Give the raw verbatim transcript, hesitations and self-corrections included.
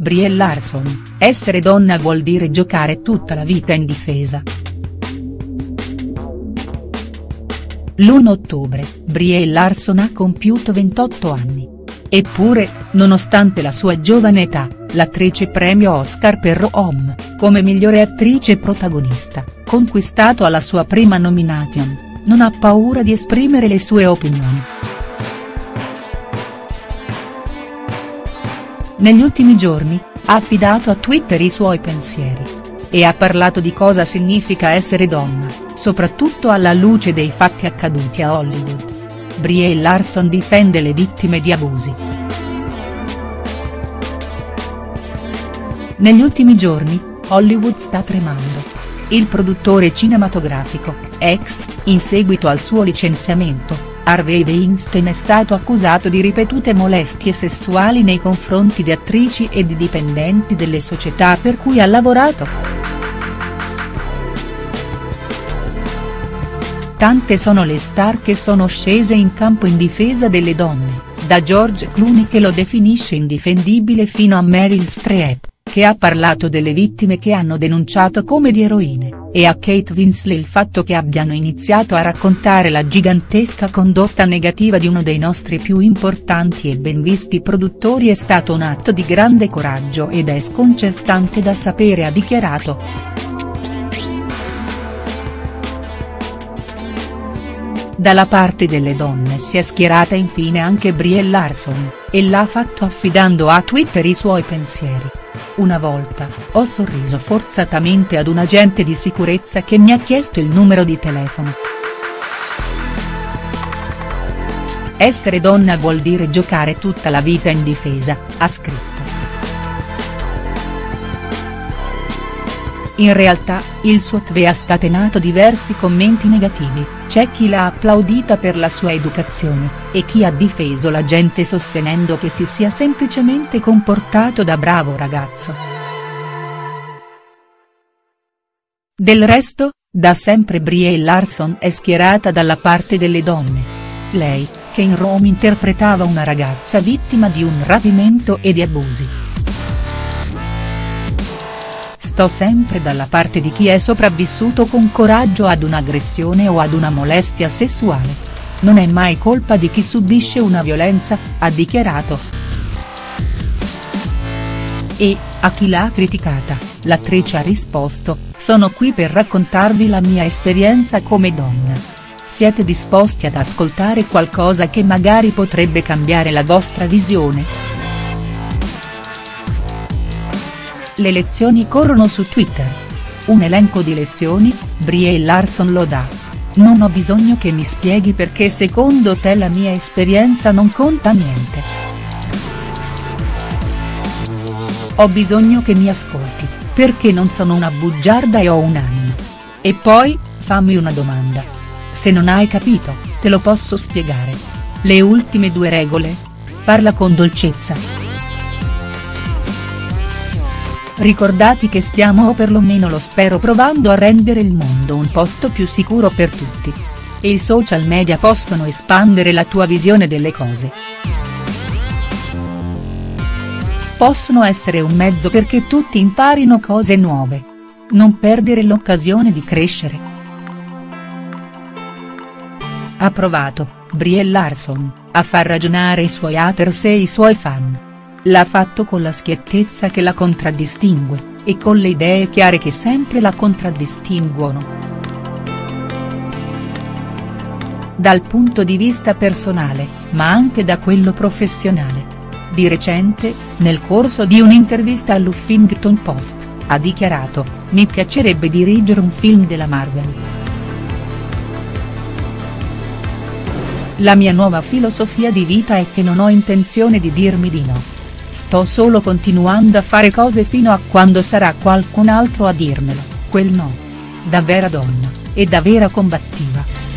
Brie Larson, essere donna vuol dire giocare tutta la vita in difesa. l'primo ottobre, Brie Larson ha compiuto ventotto anni. Eppure, nonostante la sua giovane età, l'attrice premio Oscar per Rom, come migliore attrice protagonista, conquistato alla sua prima nomination, non ha paura di esprimere le sue opinioni. Negli ultimi giorni, ha affidato a Twitter i suoi pensieri. E ha parlato di cosa significa essere donna, soprattutto alla luce dei fatti accaduti a Hollywood. Brie Larson difende le vittime di abusi. Negli ultimi giorni, Hollywood sta tremando. Il produttore cinematografico, ex, in seguito al suo licenziamento, Harvey Weinstein è stato accusato di ripetute molestie sessuali nei confronti di attrici e di dipendenti delle società per cui ha lavorato. Tante sono le star che sono scese in campo in difesa delle donne, da George Clooney che lo definisce indifendibile fino a Meryl Streep, che ha parlato delle vittime che hanno denunciato come di eroine, e a Kate Winslet il fatto che abbiano iniziato a raccontare la gigantesca condotta negativa di uno dei nostri più importanti e ben visti produttori è stato un atto di grande coraggio ed è sconcertante da sapere, ha dichiarato. Dalla parte delle donne si è schierata infine anche Brie Larson, e l'ha fatto affidando a Twitter i suoi pensieri. Una volta, ho sorriso forzatamente ad un agente di sicurezza che mi ha chiesto il numero di telefono. Essere donna vuol dire giocare tutta la vita in difesa, ha scritto. In realtà, il suo tweet ha scatenato diversi commenti negativi, c'è chi l'ha applaudita per la sua educazione, e chi ha difeso l'agente sostenendo che si sia semplicemente comportato da bravo ragazzo. Del resto, da sempre Brie Larson è schierata dalla parte delle donne. Lei, che in Rome interpretava una ragazza vittima di un rapimento e di abusi. Sto sempre dalla parte di chi è sopravvissuto con coraggio ad un'aggressione o ad una molestia sessuale. Non è mai colpa di chi subisce una violenza, ha dichiarato. E, a chi l'ha criticata, l'attrice ha risposto, sono qui per raccontarvi la mia esperienza come donna. Siete disposti ad ascoltare qualcosa che magari potrebbe cambiare la vostra visione?. Le lezioni corrono su Twitter. Un elenco di lezioni, Brie Larson lo dà. Non ho bisogno che mi spieghi perché secondo te la mia esperienza non conta niente. Ho bisogno che mi ascolti, perché non sono una bugiarda e ho un'anima. E poi, fammi una domanda. Se non hai capito, te lo posso spiegare. Le ultime due regole? Parla con dolcezza. Ricordati che stiamo o perlomeno lo spero provando a rendere il mondo un posto più sicuro per tutti. E i social media possono espandere la tua visione delle cose. Possono essere un mezzo perché tutti imparino cose nuove. Non perdere l'occasione di crescere. Ha provato, Brie Larson, a far ragionare i suoi haters e i suoi fan. L'ha fatto con la schiettezza che la contraddistingue, e con le idee chiare che sempre la contraddistinguono. Dal punto di vista personale, ma anche da quello professionale. Di recente, nel corso di un'intervista all'Huffington Post, ha dichiarato, mi piacerebbe dirigere un film della Marvel. La mia nuova filosofia di vita è che non ho intenzione di dirmi di no. Sto solo continuando a fare cose fino a quando sarà qualcun altro a dirmelo, quel no. Da vera donna, e da vera combattiva.